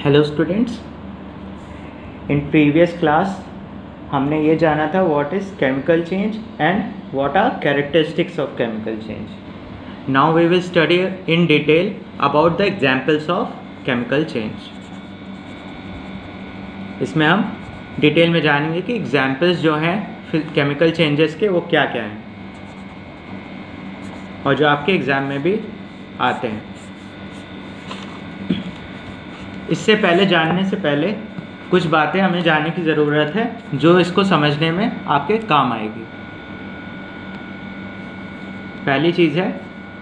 Hello students, in previous class हमने ये जाना था what is chemical change and what are characteristics of chemical change. Now we will study in detail about the examples of chemical change. इसमें हम detail में जानेंगे कि examples जो हैं केमिकल चेंजेस के वो क्या क्या हैं और जो आपके एग्ज़ाम में भी आते हैं। इससे पहले जानने से पहले कुछ बातें हमें जानने की ज़रूरत है जो इसको समझने में आपके काम आएगी। पहली चीज़ है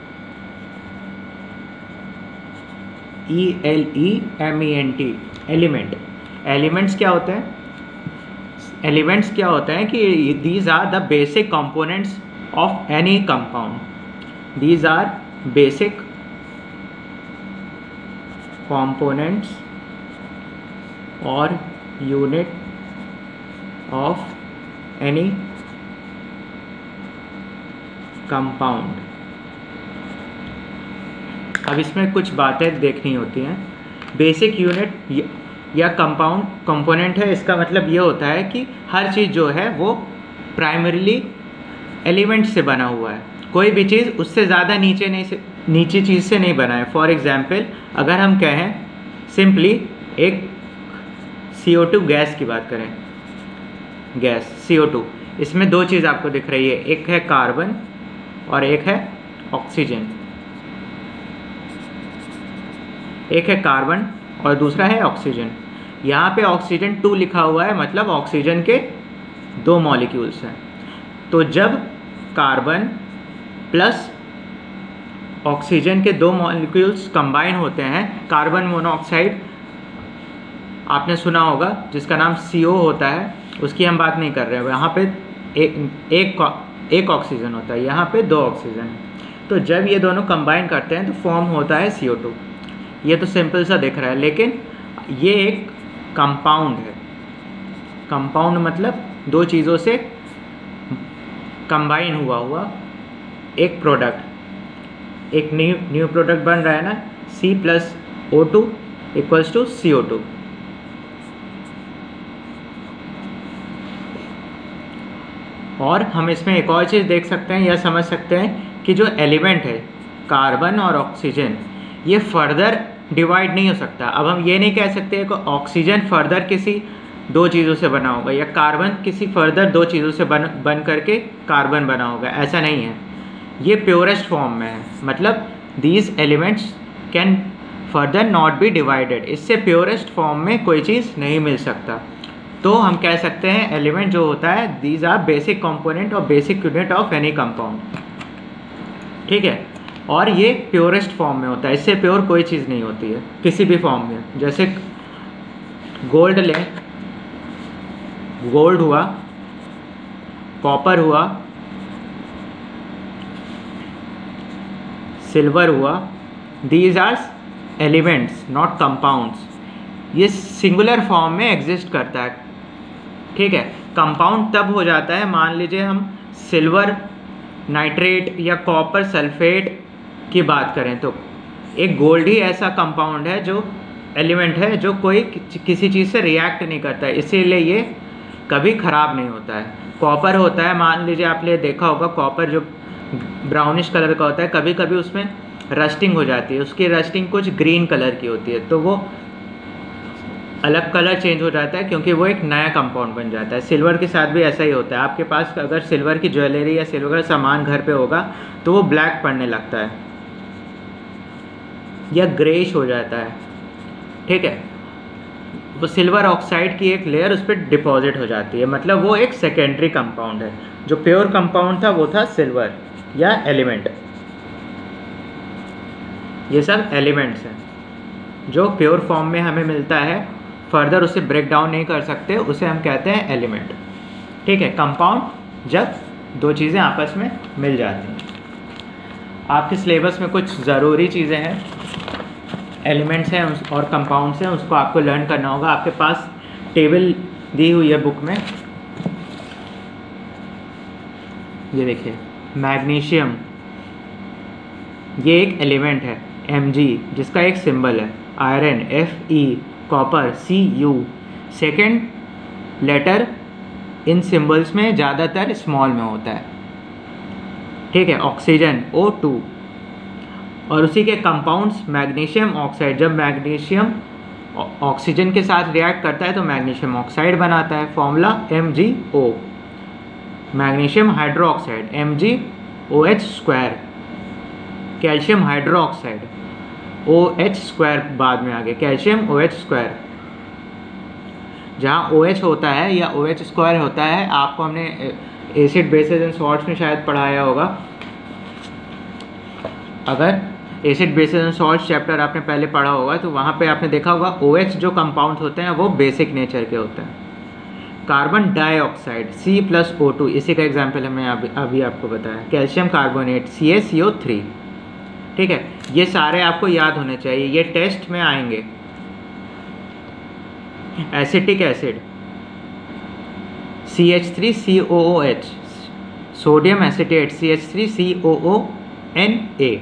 ELEMENT, एलिमेंट। एलिमेंट्स क्या होते हैं? एलिमेंट्स क्या होते हैं कि these are the basic components of any compound. These are basic components or unit of any compound। अब इसमें कुछ बातें देखनी होती हैं। बेसिक यूनिट या कंपोनेंट है, इसका मतलब ये होता है कि हर चीज़ जो है वो प्राइमरीली एलिमेंट से बना हुआ है। कोई भी चीज़ उससे ज़्यादा नीचे चीज़ से नहीं बना है। फॉर एग्जाम्पल अगर हम कहें सिंपली एक CO2 गैस की बात करें, गैस CO2, इसमें दो चीज़ आपको दिख रही है, एक है कार्बन और एक है ऑक्सीजन। एक है कार्बन और दूसरा है ऑक्सीजन। यहाँ पे ऑक्सीजन 2 लिखा हुआ है, मतलब ऑक्सीजन के 2 मॉलिक्यूल्स हैं। तो जब कार्बन प्लस ऑक्सीजन के 2 मॉलिक्यूल्स कंबाइन होते हैं, कार्बन मोनोऑक्साइड आपने सुना होगा जिसका नाम CO होता है, उसकी हम बात नहीं कर रहे हैं। यहाँ पे एक ऑक्सीजन होता है, यहाँ पे 2 ऑक्सीजन है। तो जब ये दोनों कंबाइन करते हैं तो फॉर्म होता है CO2। ये तो सिंपल सा दिख रहा है, लेकिन ये एक कंपाउंड है। कंपाउंड मतलब 2 चीज़ों से कंबाइन हुआ एक प्रोडक्ट, एक न्यू प्रोडक्ट बन रहा है ना, C+O2 = CO2। और हम इसमें एक और चीज़ देख सकते हैं या समझ सकते हैं कि जो एलिमेंट है कार्बन और ऑक्सीजन, ये फर्दर डिवाइड नहीं हो सकता। अब हम ये नहीं कह सकते कि ऑक्सीजन फर्दर किसी 2 चीज़ों से बना होगा या कार्बन किसी फर्दर 2 चीज़ों से बन करके कार्बन बना होगा, ऐसा नहीं है। ये प्योरेस्ट फॉर्म में है, मतलब these elements can further not be divided. इससे प्योरेस्ट फॉर्म में कोई चीज़ नहीं मिल सकता। तो हम कह सकते हैं एलिमेंट जो होता है दीज आर बेसिक कंपोनेंट और basic unit of any compound. ठीक है, और ये प्योरेस्ट फॉर्म में होता है, इससे प्योर कोई चीज़ नहीं होती है किसी भी फॉर्म में। जैसे गोल्ड लें, गोल्ड हुआ, कॉपर हुआ, सिल्वर हुआ, these are elements not compounds. ये सिंगुलर फॉर्म में एग्जिस्ट करता है। ठीक है, कंपाउंड तब हो जाता है, मान लीजिए हम सिल्वर नाइट्रेट या कॉपर सल्फेट की बात करें तो एक गोल्ड ही ऐसा कंपाउंड है जो एलिमेंट है जो कोई किसी चीज़ से रिएक्ट नहीं करता है, इसीलिए ये कभी ख़राब नहीं होता है। कॉपर होता है, मान लीजिए आपने देखा होगा कॉपर जो ब्राउनिश कलर का होता है, कभी कभी उसमें रस्टिंग हो जाती है, उसकी रस्टिंग कुछ ग्रीन कलर की होती है, तो वो अलग कलर चेंज हो जाता है क्योंकि वो एक नया कंपाउंड बन जाता है। सिल्वर के साथ भी ऐसा ही होता है। आपके पास अगर सिल्वर की ज्वेलरी या सिल्वर का सामान घर पे होगा तो वो ब्लैक पड़ने लगता है या ग्रेइश हो जाता है। ठीक है, वो सिल्वर ऑक्साइड की एक लेयर उस पर डिपॉजिट हो जाती है, मतलब वो एक सेकेंडरी कंपाउंड है। जो प्योर कंपाउंड था वो था सिल्वर या एलिमेंट। ये सब एलिमेंट्स हैं जो प्योर फॉर्म में हमें मिलता है, फर्दर उसे ब्रेक डाउन नहीं कर सकते, उसे हम कहते हैं एलिमेंट। ठीक है, कंपाउंड जब 2 चीज़ें आपस में मिल जाती हैं। आपके सिलेबस में कुछ ज़रूरी चीज़ें हैं, एलिमेंट्स हैं और कंपाउंड्स हैं, उसको आपको लर्न करना होगा। आपके पास टेबल दी हुई है बुक में, ये देखिए मैग्नीशियम, ये एक एलिमेंट है Mg जिसका एक सिंबल है, iron Fe, copper Cu, second letter in symbols में ज़्यादातर स्मॉल में होता है, ठीक है। ऑक्सीजन O2, और उसी के कंपाउंड्स मैग्नीशियम ऑक्साइड, जब मैग्नीशियम ऑक्सीजन के साथ रिएक्ट करता है तो मैग्नीशियम ऑक्साइड बनाता है, formula MgO। Magnesium hydroxide MgOH², calcium hydroxide OH² बाद में आगे कैल्शियम OH²। जहाँ OH होता है या OH² होता है, आपको हमने एसिड बेसिस एंड सॉल्ट्स में शायद पढ़ाया होगा। अगर acid bases and salts chapter आपने पहले पढ़ा होगा तो वहाँ पे आपने देखा होगा OH जो कंपाउंड होते हैं वो बेसिक नेचर के होते हैं। कार्बन डाइऑक्साइड C+O2, इसी का एग्जाम्पल हमें अभी आपको बताया। कैल्शियम कार्बोनेट CaCO3, ठीक है। ये सारे आपको याद होने चाहिए, ये टेस्ट में आएंगे। Acetic acid CH3COOH, sodium acetate CH3COONA,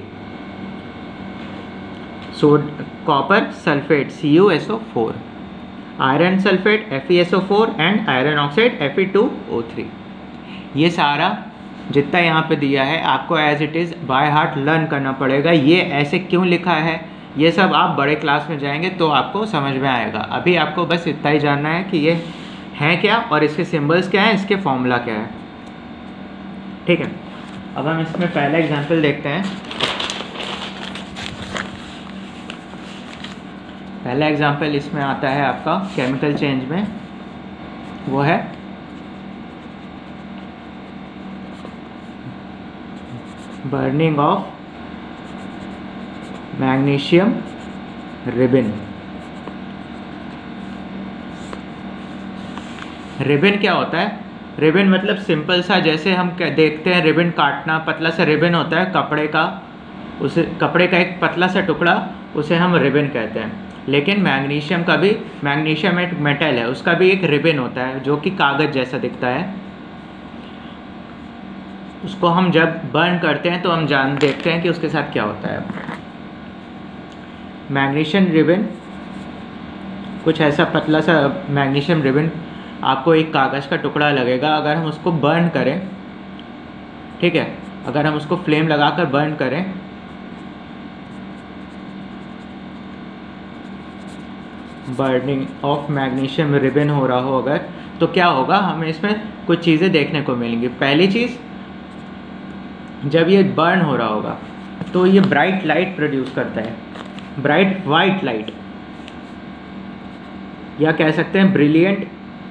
copper sulphate CuSO4, iron sulphate FeSO4 and iron oxide Fe2O3। ये सारा जितना यहाँ पे दिया है आपको as it is by heart learn करना पड़ेगा। ये ऐसे क्यों लिखा है ये सब आप बड़े क्लास में जाएंगे तो आपको समझ में आएगा। अभी आपको बस इतना ही जानना है कि ये हैं क्या और इसके सिंबल्स क्या हैं, इसके फॉर्मूला क्या है, ठीक है। अब हम इसमें पहला एग्जांपल देखते हैं। पहला एग्जांपल इसमें आता है आपका केमिकल चेंज में, वो है burning of magnesium ribbon. Ribbon क्या होता है? रिबन मतलब सिंपल सा, जैसे हम देखते हैं रिबन काटना, पतला सा रिबन होता है कपड़े का, उसे कपड़े का एक पतला सा टुकड़ा, उसे हम रिबन कहते हैं। लेकिन मैग्नीशियम का भी, मैग्नीशियम एक मेटल है, उसका भी एक रिबन होता है जो कि कागज़ जैसा दिखता है। उसको हम जब बर्न करते हैं तो हम देखते हैं कि उसके साथ क्या होता है। मैग्नीशियम रिबन कुछ ऐसा पतला सा मैग्नीशियम रिबन आपको एक कागज़ का टुकड़ा लगेगा। अगर हम उसको बर्न करें, ठीक है, अगर हम उसको फ्लेम लगाकर बर्न करें बर्निंग ऑफ मैग्नीशियम रिबन हो रहा हो अगर, तो क्या होगा, हमें इसमें कुछ चीज़ें देखने को मिलेंगी। पहली चीज़, जब ये बर्न हो रहा होगा तो ये ब्राइट लाइट प्रोड्यूस करता है, ब्राइट वाइट लाइट, या कह सकते हैं ब्रिलियंट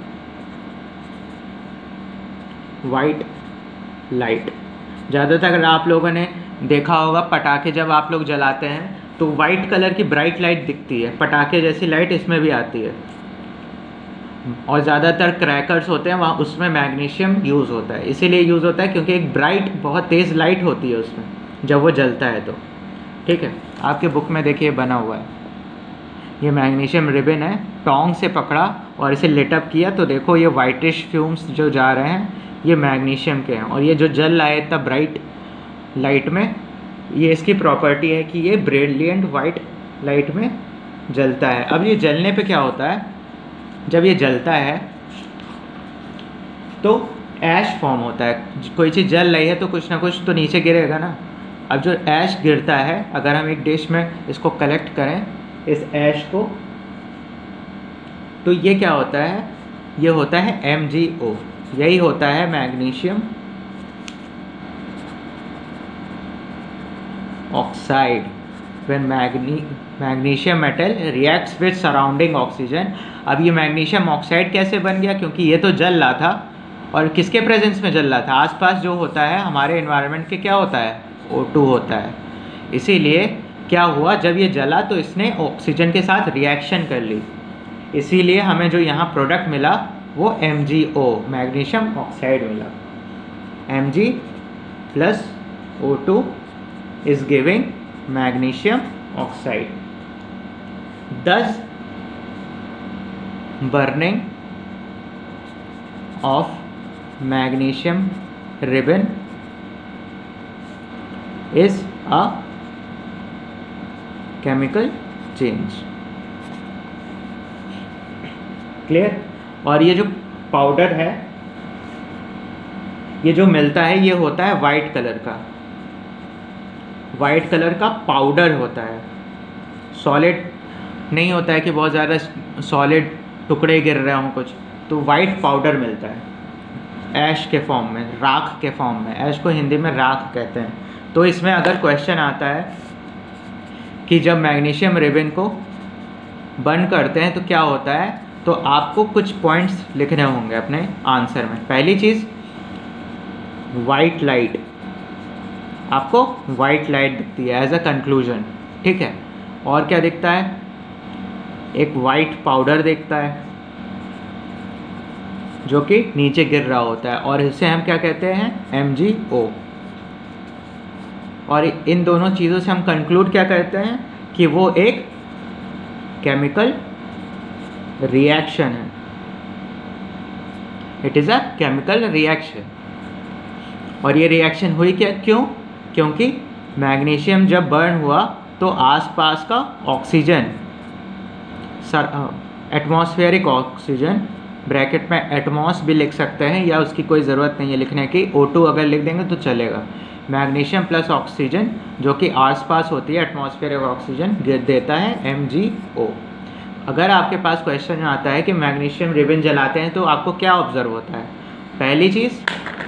वाइट लाइट। ज़्यादातर अगर आप लोगों ने देखा होगा पटाखे जब आप लोग जलाते हैं तो वाइट कलर की ब्राइट लाइट दिखती है, पटाखे जैसी लाइट इसमें भी आती है। और ज़्यादातर क्रैकर्स होते हैं वहाँ, उसमें मैग्नीशियम यूज़ होता है। इसीलिए यूज़ होता है क्योंकि एक ब्राइट बहुत तेज़ लाइट होती है उसमें जब वो जलता है तो, ठीक है। आपके बुक में देखिए बना हुआ है, ये मैग्नीशियम रिबन है, टोंग से पकड़ा और इसे लिटअप किया तो देखो ये वाइटिश फ्यूम्स जो जा रहे हैं ये मैग्नीशियम के हैं, और ये जो जल रहा है इतना ब्राइट लाइट में, ये इसकी प्रॉपर्टी है कि ये ब्रिलियंट वाइट लाइट में जलता है। अब ये जलने पे क्या होता है, जब ये जलता है तो ऐश फॉर्म होता है। कोई चीज़ जल रही है तो कुछ ना कुछ तो नीचे गिरेगा ना। अब जो ऐश गिरता है, अगर हम एक डिश में इसको कलेक्ट करें इस ऐश को, तो ये क्या होता है, ये होता है MgO, यही होता है magnesium oxide. when magnesium metal reacts with surrounding oxygen. अब ये मैग्नीशियम ऑक्साइड कैसे बन गया, क्योंकि ये तो जल रहा था, और किसके प्रेजेंस में जल रहा था, आसपास जो होता है हमारे एनवायरनमेंट के क्या होता है, O2 होता है। इसीलिए क्या हुआ, जब ये जला तो इसने ऑक्सीजन के साथ रिएक्शन कर ली, इसीलिए हमें जो यहाँ प्रोडक्ट मिला वो MgO मैग्नीशियम ऑक्साइड मिला। Mg plus O2 is giving magnesium oxide. Thus, burning of magnesium ribbon is a chemical change. Clear. और ये जो पाउडर है, ये जो मिलता है ये होता है वाइट कलर का, वाइट कलर का पाउडर होता है, सॉलिड नहीं होता है कि बहुत ज़्यादा सॉलिड टुकड़े गिर रहे हों कुछ, तो वाइट पाउडर मिलता है ऐश के फॉर्म में, राख के फॉर्म में। ऐश को हिंदी में राख कहते हैं। तो इसमें अगर क्वेश्चन आता है कि जब मैग्नीशियम रिबन को बर्न करते हैं तो क्या होता है, तो आपको कुछ पॉइंट्स लिखने होंगे अपने आंसर में। पहली चीज़ वाइट लाइट, आपको वाइट लाइट दिखती है एज अ कंक्लूजन, ठीक है। और क्या दिखता है, एक वाइट पाउडर दिखता है जो कि नीचे गिर रहा होता है, और इसे हम क्या कहते हैं, MgO। और इन दोनों चीज़ों से हम कंक्लूड क्या करते हैं कि वो एक केमिकल रिएक्शन है, it is a chemical reaction. और ये रिएक्शन हुई क्या, क्यों, क्योंकि मैग्नीशियम जब बर्न हुआ तो आसपास का ऑक्सीजन, एटमॉस्फेरिक ऑक्सीजन, ब्रैकेट में एटमॉस भी लिख सकते हैं या उसकी कोई ज़रूरत नहीं है लिखने की, O2 अगर लिख देंगे तो चलेगा। मैग्नीशियम प्लस ऑक्सीजन जो कि आसपास होती है एटमॉस्फेरिक ऑक्सीजन देता है MgO। अगर आपके पास क्वेश्चन आता है कि मैग्नीशियम रिबन जलाते हैं तो आपको क्या ऑब्जर्व होता है, पहली चीज़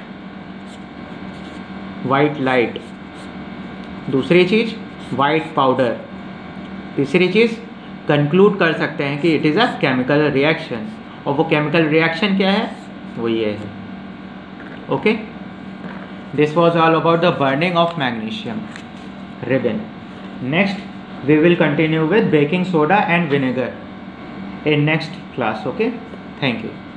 वाइट लाइट, दूसरी चीज़ वाइट पाउडर, तीसरी चीज़ कंक्लूड कर सकते हैं कि it is a chemical reaction. और वो केमिकल रिएक्शन क्या है, वो ये है। Okay, this was all about the burning of magnesium ribbon. Next we will continue with baking soda and vinegar in next class. Okay, thank you.